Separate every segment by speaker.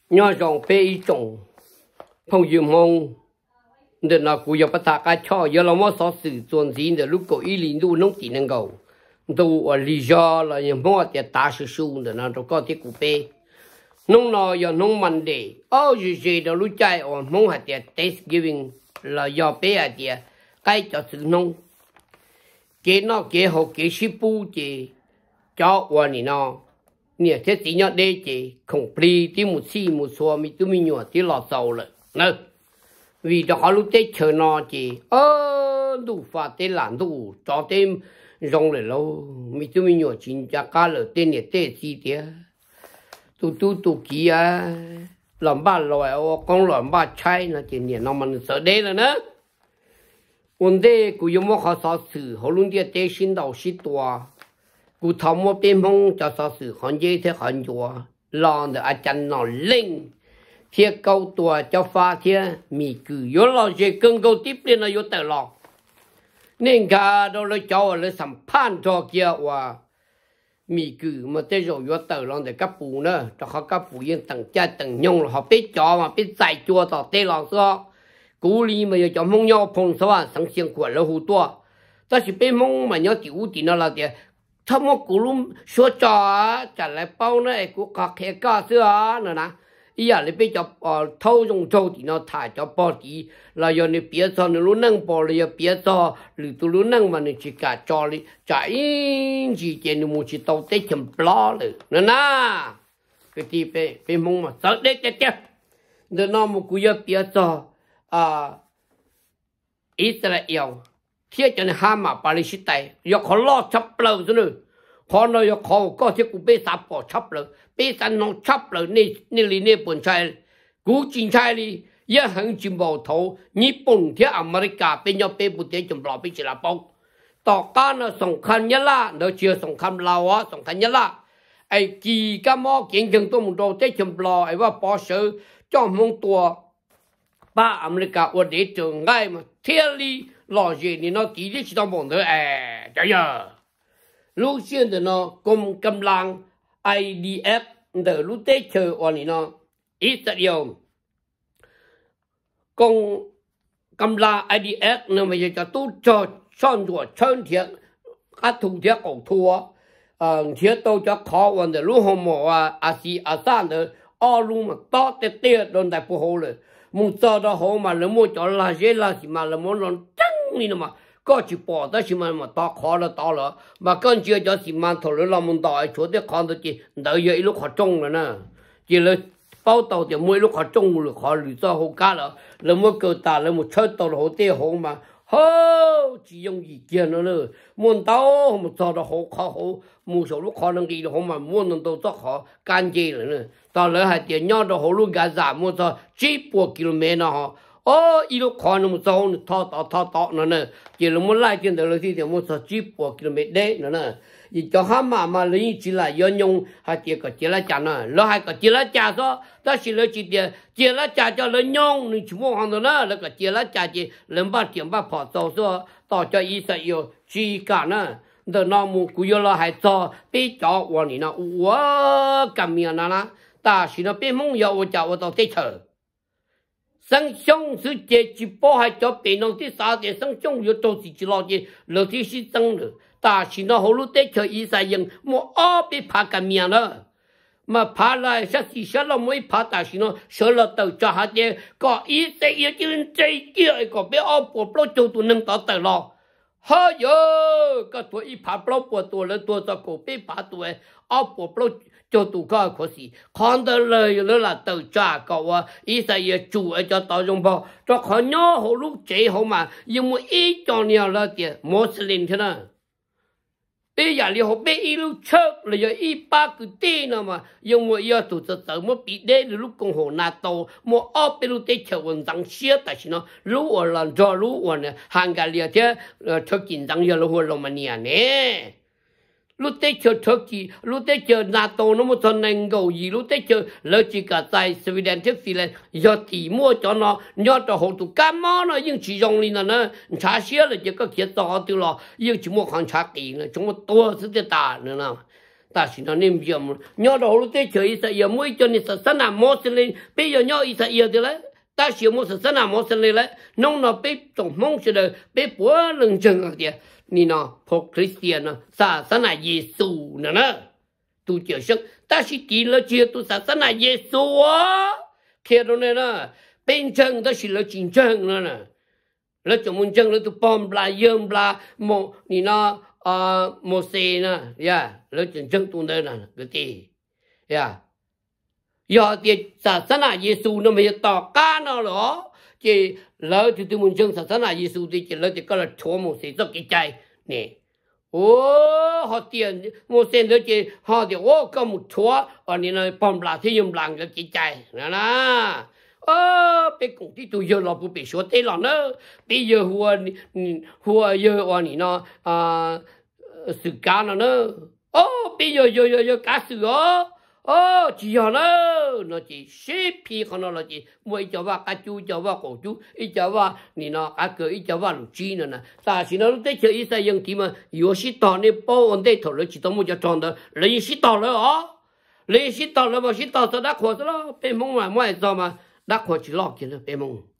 Speaker 1: nhỏ dòng bê trồng phong dùm mong để nó cũng có bắt ta cái cho giờ là mất số sự chuẩn gì để lúc có ý lính đủ nông tiền năng cầu đủ lý do là những mua để ta sử dụng để nó có thể cụ bê nông nó giờ nông mình để gì đó lúc chạy ở mong hạt để Thanksgiving là giờ bê hạt để cái cho sự nông cái nó cái học cái sư phụ chỉ cho quan nó nè thế chỉ nhớ đây chỉ không plei tí một xí một số mi tu mi nhỏ tí lọt sầu rồi nè vì đó họ lúc tết chờ nó chỉ đủ phá tê làm đủ cho thêm rong lại lâu mi tu mi nhỏ chính cha cá rồi tên này tết gì thế tu kia làm ba loại con làm ba trái là chỉ nè nó mình sợ đấy là nữa vấn đề của những họ sao xử họ luôn đi tết sinh đầu sinh toa cụ thầm một bên mong cho sao sự hoàn dễ thế hoàn chùa lòng để chân nó lên thiệt câu tua cho pha thiệt mì cứ yếu lo gì cưng câu tiếp lên là yếu tự lo nên cả đâu lấy cho lấy sắm phan cho kia và mì cứ mà tới rồi yếu tự lo để cấp bù nữa cho họ cấp bù yên tầng cha tầng nhung là họ biết cho mà biết giải chùa tao tê lo sao cú li mà cho mong nhau phong sao sáng sáng của nó hú tua ta chỉ bên mong mà nhau tiểu thì nó là thế thằng một cú lum số trò trả lại bao này cú có cái cá sữa nữa nè ý là lấy bây giờ thâu dùng trâu thì nó thải cho bao thì là giờ này bây giờ nó luôn nâng bao là giờ bây giờ lưỡi tôi luôn nâng mà nó chỉ cả cho đi chạy chỉ trên nó muốn chỉ tàu tết chấm lo rồi nữa nè cái gì về mong mà sợ đấy chết chết rồi nó một cú giờ bây giờ Israel thiết cho nên ham mà Palestine giờ họ lo chấp lời rồi nữa họ nói giờ họ có thể cũng bị sập bỏ chấp lời bị sập nó chấp lời nè bổn trai cú chính trai đi giờ hàng chim bò thầu Nhật Bản theo America bên nhau bên bút để chấm lo bên chỉ là baoต่อการสงครามยะลาเดี๋ยวเชื่อสงครามลาวะสงครามยะลาไอ้กีก็มอเก่งจังตัวมึงโดนได้ชมปลอไอ้ว่าปอเสือจ้องมงตัวป้าอเมริกาวันเดียวเจอง่ายมาเที่ยวลีหล่อเย็นนี่เนาะตีที่ชิดมองเถอะจะเยอะลูกเชื่อเดี๋ยวเนาะกรมกำลัง IDF เดี๋ยวลูกได้เจอวันนี้เนาะอิสราเอลกองกำลัง IDF เนี่ยมันจะตู้จอดซ่อนตัวเชิญเถียงอัดถุงเถียงของทัวเถียงโตจะขอวันเดี๋ยวลูกหัวหมออาซีอาซานเดี๋ยวอ้อลูกมันต่อเตี้ยโดนแต่ผู้โหเลยมึงจอดหัวมาแล้วมึงจอดลาเจลาสิมาแล้วมึงร้อนจังนี่นะมาก็จะปอดแต่สิมันมาต่อขอแล้วต่อแล้วมาก็เชื่อจะสิมันถอดแล้วเรามึงต่อไอ้ชัวเด็กคอนตัวจีเดี๋ยวยัยลูกขอจงแล้วนะจีเลยเป้าตัวเดี๋ยวมวยลูกขอจงหรือขอหรือจะหัวก้าแล้วมึงเกิดตาแล้วมึงเชิดตัวหัวเตี้ยหัวมาเฮ้ยจียงอีเกียนเลยมันเต้ามันจอดหัวเขาหัวมูสลูกขอนังกีหัวมามันนั่นตัวจะขอการเจเลยเนี่ยตอนเลยให้เดี๋ยวยอดหัวลูกกาซามันจะ10 กิโลเมตรนะฮะอีลูกขอนั่นมันจะท่อนั่นเนี่ยเจริญมันไล่จนเดี๋ยวเลยที่เดี๋ยวมันจะ10 กิโลเมตรได้นั่นน่ะอีเจ้าห้ามมาเลยจีละย้อนยงให้เจ้าก็จีละจานน่ะแล้วให้ก็จีละจานซะแต่สิเลยจีเดียจีละจานจะเลยยงหนึ่งชั่วโมงนั่นน่ะแล้วก็จีละจานจีเริ่มบ้านเตียงบ้านพอโตซะต่อจากอิสราเอลจีกันน่ะเดี๋ยวน้องมึงกูยอมให้ซะไปจ่อวันนี้นะว้ากำเมียนั่นนะแต่สินะเป็นมึงอยากว่าจะว่าต้องเตะ生兄是这几包还叫别人的啥的生兄又都是几老的，老天是真的，但是那后路得叫伊啥人，我被怕个命了，嘛怕了，下次下了没怕，但是呢，下了到这下的个伊啥也就这个一个别不不就都能到得了。哎呦，个ตัวอีผาเปล่าปวดตัวแล้วตัวตะโกไปผาตัวปวดเปล่า就都搞可惜，看到了有了都炸搞啊，伊啥也煮就到中包，这看鸟好路最好嘛，因为一张鸟了的，莫是零天了。一夜里好被一路吃了有100个点了嘛，因为要都是怎么比的路公好拿到，莫被路得吃文章写，但是呢，路我让做路我呢，汉个了的出紧张要路我罗马尼亚呢。lúc tết chờ Turkey, lúc tết chờ NATO nó một phần năng cầu gì lúc tết chờ lỡ chỉ cả tại Sweden tiếp phi lên giờ thì mua cho nó nhớ cho hộ tụ cam mó nó nhưng chỉ dùng lên nó trả xía là chỉ có kia to tiêu lo nhưng chỉ mua hàng trả kỳ nữa chúng một tua sẽ tê tả nữa nào ta chỉ nó nên giờ mà nhớ đầu lúc tết chơi Israel mỗi cho nên sẵn nào mua sinh lên bây giờ nhớ Israel thì lấy ta chỉ mua sẵn nào mua sinh lên lấy nông nó bé trồng mông sẽ được bé bữa lần chân ở địa ni nó phục Christian nó sẵn là Giêsu nữa tu chưa sức ta chỉ chỉ là chưa tu sẵn là Giêsu á kia đó này nè bên chân ta chỉ là chính chân nữa nè là chúng mình chân là tu bom là yếm là một ni nó một xe nè ya là chính chân tu đây nè cái gì ya giờ thì sẵn là Giêsu nó mới tỏ cá nó đó chỉ lỡ thì tụi mình chân sẵn là Giêsu thì chỉ lỡ thì có là chúa một xe rất cái chạy nè họ tiền một xe nữa chỉ họ thì có một chúa ở này là bom là thì dùng làng cái chạy nè nè bây cũng thì tụi giờ là不被说对了呢bây giờ hùa giờ ở này nó sự cá nó nữa bây giờ cá sự chỉ họ nó chỉ xếp phi họ nó là chỉ mỗi cho vào cá chú cho vào cổ chú ít cho vào này nó cá cờ ít cho vào lục chi nữa nè ta chỉ nó tới chơi ít sai những thì mà yếu sĩ tao này bao ổn định thôi chỉ tao muốn cho tròn đó lấy sĩ tao nữa lấy sĩ tao nữa mà sĩ tao sao đã khó đó bên mông mà ngoài sao mà đã khó chỉ lo kia nữa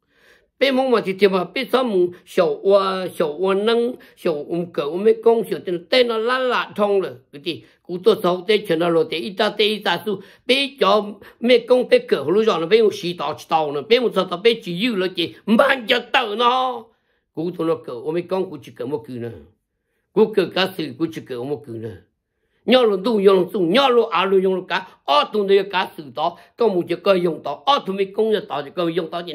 Speaker 1: bên mông mà thì mà bên sao mông小窝能小狗没公小tên nó lạ thông rồi cái gì cú tôi sau tết chuyện nó để ít ta su bên cho mấy công bên cỡ lúc rồi nó bên một xí tàu nữa bên một sao bên chỉ yêu là gì mang cho tàu nó cú tôi nó cỡ mấy công cú chỉ cỡ một cử nữa cú cỡ cá sự cú chỉ cỡ một cử nữa nhau luôn tu nhau luôn luôn dùng cá tụi này cá sự đó có một chỉ cơ dùng đó tụi mấy công nhà đó chỉ cơ dùng đó thì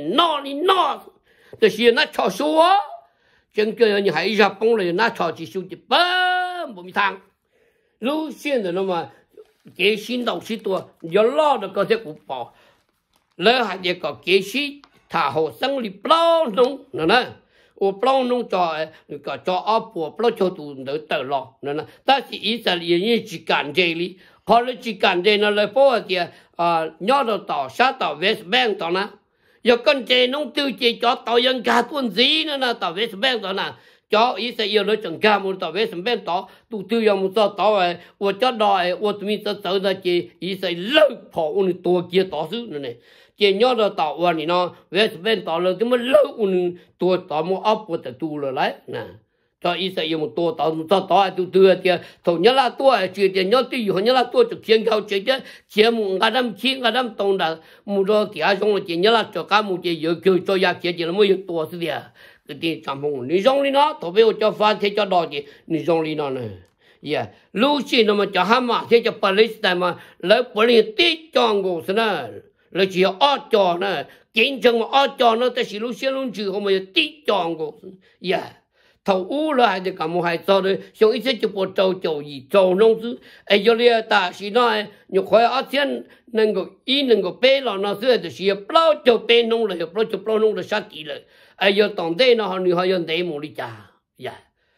Speaker 1: nó这些那炒书啊，整个你还一下崩了，那炒起书就嘣不米汤。路线的那么给新东西多，要老的嗰些古堡，แล้ว还得个给西他好生理不老弄，呢？我不老弄做个做阿婆不老做都能得了，呢？但是以色列人只干这里，后来只干这那来包的鸟到下到 West Bank 到呢。giờ con trẻ nông tư chỉ cho tàu dân cả tuần gì nữa là tàu West Bank đó nè cho ý sẽ yêu nó chẳng cả một tàu West Bank đó tụ tư giờ một tàu ấy và cho đòi và tụi mình sẽ là chỉ ý sẽ lâu bỏ un tua kia tàu xứ nữa này chỉ nhớ là tàu và nó West Bank tàu là tụi mình lâu un tua tàu một ấp của tàu rồi đấy nè cho ý sẽ yêu một tua tàu tụ tư thì thầu nhớ là tua chuyện thì nhớ tư nhớ là tua chụp chiên cao chứ chiên một ngày năm tông đã một đôi thì ai xong là chỉ nhớ là cho cả một chỉ giờ kêu cho gia chiên chỉ là mới tua xí à cái gì chẳng phong你用哩nó thầu bây cho phát thế cho đòi thì你用哩nó này yeah lúc xí nó mà cho Hamas thế cho Palestine mà lấy Palestine chọn ngô xí nè lấy chỉ ở cho nè kiến chứng mà ở cho nó tại vì lúc xí lúc chữ không mà tí chọn ngô yeah thầu u là hay thì cả một hai sau đấy xong ít sẽ chụp một trâu gì trâu nông sư ấy cho nên ta chỉ nói nhiều khói ở trên nâng có bé là nó sẽ thì bao cho bé nông là bao nông là sát kỳ rồi ấy giờ tổng thế nó họ dân thế một đi cha dạ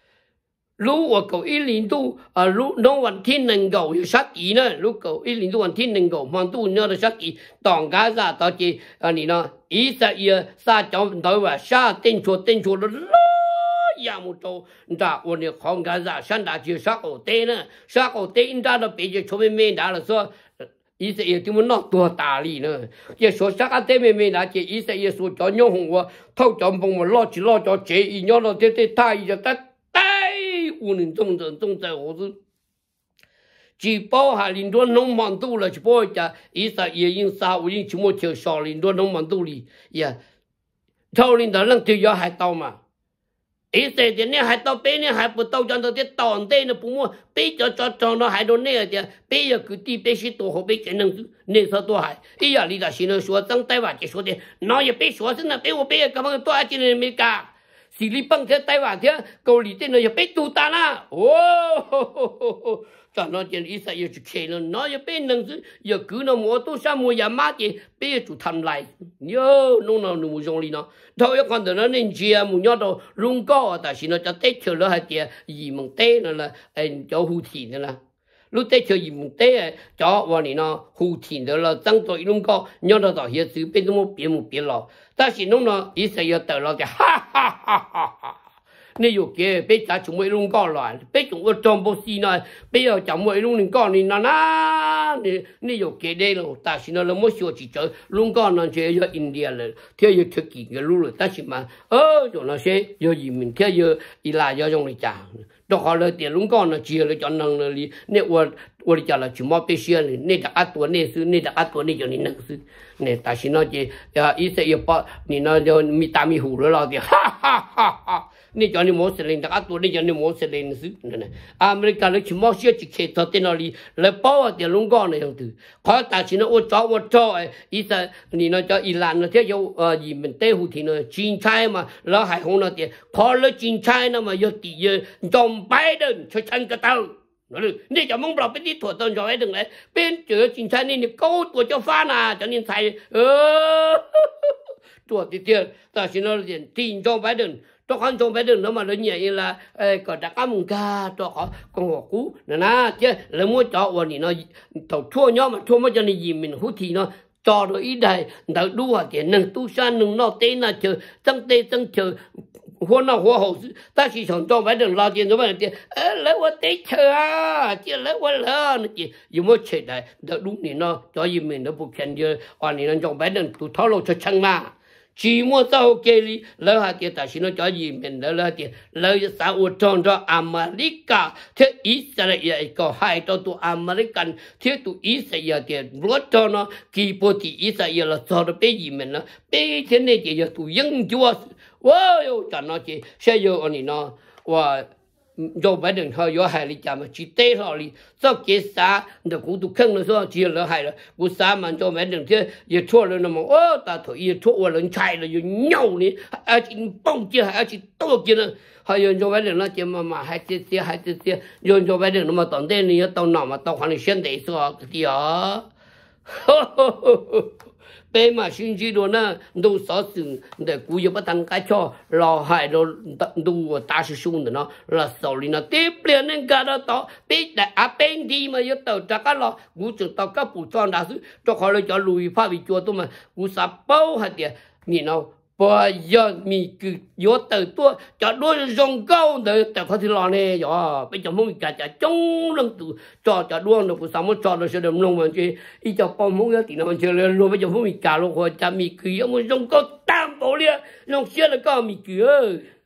Speaker 1: lúc ở cầu ít liên tu lúc nông vận thiên nâng cầu sát kỳ nữa lúc cầu ít liên tu vận thiên nâng cầu hoàn tu nhớ là sát kỳ tổng cá ra tao chỉ nó ý sẽ sa trong đó và sa tên chùa đó ya một chỗ đã ôn được không cả ra sáng đã chỉ sát ở tây ra nó bị cho mình đã là số ý sẽ yêu chúng nó tua tà li nữa chỉ số sát ở tây mình đã chỉ ý sẽ yêu số cho nhau hùng và thâu cho phong mà lo cho chế ý nhau nó thế thay cho ta tay ôn trong giờ hồ chứ chỉ bao hà liên đoàn nông sản tu là chỉ bao cho ý sẽ yêu những sao những chúng một chiều sò liên đoàn nông sản tu li ya thâu liên đoàn năng tiêu do hai tàu mà ý sẽ thì nếu hai tàu bé nếu hai bộ tàu cho nó thì tòn đây nó cũng mua bé cho nó hai đôi này thì bé giờ cứ đi bé sĩ tổ họ bé cái năng nên sao tổ hai ý giờ đi là xin nó số tăng tay vào chỉ số thì nó giờ bé số thế là bé cái mà tôi chỉ nên mấy cả xử lý bằng thế tay vào thế cầu lý thế nó giờ bé tu ta na cho nó chỉ ý sẽ giờ chỉ nó giờ bé năng giờ cứ nó mua tôi sao mua nhà mát thì bé chủ tham lại nhớ nó mua dùng đi nó thôi con đó nó nên chia một nhau đâu luôn có tại vì nó cho tết chờ nó hay tiền gì mùng tết nó là cho hưu thìn nữa là lúc tết chờ gì mùng tết cho vào này nó hưu thìn đó là tăng tuổi luôn có nhau đâu đó hiện sự bên một biển lò tại vì nó ý sẽ giờ tới là cái ha 你有给被家全部弄搞了，被中国装不死呢，被要全部弄搞你那你有给的了，但是呢，那么小几着弄搞呢就要印度了，他要特几个路了，但是嘛，有那些要移民，他要伊拉要用来讲。đó họ là tiền lúng con nó chia là cho năng là li nè我的家了就冇必须了，你的阿多那是你的阿多你就你能是，你但是呢就一些也把你那就米大米糊了了的，哈哈哈哈，你叫你冇事零的阿多你叫你冇事零是，那America了就冇需要去开到在那里来包啊tiền lúng con那样子，好但是呢我找哎，一些你那叫伊朗那些有移民带户体呢，金菜嘛，然后还红那点，考了金菜那么有第一，John Biden 去参个头。你จะมองเราไปที่ถั่วต้นจอยถึงเลยเป็นเจอจินชันนี่เขาตัวเจ้าฟ้าน่ะจะนินไทยตัวติดเตียนแต่สินเราเรียนทีนจงไปเดินตัวคนจงไปเดินแล้วมาเลยเนี่ยละก็ดักมุงกาตัวเขากงหัวกูนะเจ้าแล้วมั่วจ่อวันนี้เนาะตัวทั่วย่อมาทั่วมันจะในยิมมันหูทีเนาะจ่อโดยอีใดแต่ดูว่าเดี๋ยวหนึ่งตู้ชาหนึ่งนอกเต้น่ะเจอจังเต้จังเจอหัวหน้าหัวหดแต่ที่ฉันจองไปเดินรอเตียนจงไปเดินแล้วว่าเตะเชื่อเจ้าแล้วว่านี่จียังไม่เฉยได้แต่ดูนี่เนาะจอยิมมันเนาะพวกแคนเดียอันนี้นั่นจองไปเดินตัวท้อเราจะช่างมาจีมัวเจ้าเกลีแล้วหาเดียแต่ฉันจอยิมมันแล้วเดียแล้วจะสาวจองจออเมริกาเทอิสราเอลก็ให้ตัวอเมริกันเทตัวอิสราเอลเดียรถจอเนาะกี่ปฏิอิสราเอลจอดไปยิมมันเนาะไปเช่นนี้จะตัวยังจัวว้าวจันเนาะจีเชื่ออยู่อันนี้เนาะว่าโจไบเดนเขาอยู่ให้ลิจามาจีเต้เขาลิสักเกษาเดี๋ยวกูดูเครื่องเลย说จี了ให้了กูสามันโจไบเดนที่也错了那么大头也错我人菜了又尿你而且蹦鸡而且多鸡呢还有โจไบเดน那节嘛还这些有โจไบเดน那么当代你要到哪嘛到环里现代说的啊ไปมาชินจีโดนะดูสอสึงแต่กูยังไม่ทันการช่อรอให้เราดูตาชุ่มเนาะเราสอลีนะเตเปลี่ยนนั่งกันต่อไปแต่อาเป็นดีมาเยอะต่อจากกันเรากูจะต่อกับผู้ชอนดาสุตัวเขาเลยจะลุยพาวิจตัวมากูสับเป้าหัดเดียนี่เนาะพอยอดมีคือยอดเติบตัวจะด้วยรองเก้าแต่เขาที่รอเนี่ยอย่าไปจะมุ่งการจะจงลงตัวจะด้วยเราผู้สามารถจะเราเสด็จลงมันจะอีจะปอมมุ่งยอดตีนมันจะเรียนรู้ไปจะมุ่งการลงหัวจะมีคือยังมุ่งรองเก้าตามโบเลียลงเชื่อแล้วก็มีคือ